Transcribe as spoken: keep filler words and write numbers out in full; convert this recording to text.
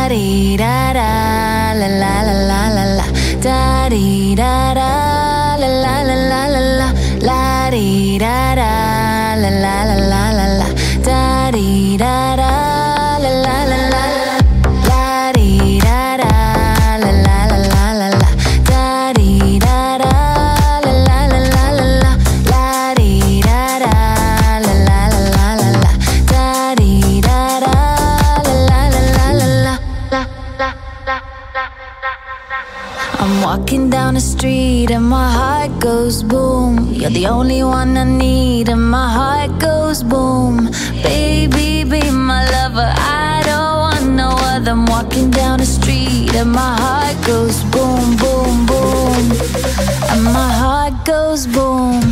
dee da da, la la la la la la. Da dee da da, la la la la la la. La dee da da, la la la la la la. Da dee da da, la la la la la. La dee da da, la la la la la la. Da dee da da, la la la la la la. La dee da da, la la la la la la. Da dee da da, la la la la la la. La la la la la. I'm walking down the street and my heart goes boom. You're the only one I need and my heart goes boom. Baby, be my lover, I don't want no other. I'm walking down the street and my heart goes boom, boom, boom. And my heart goes boom.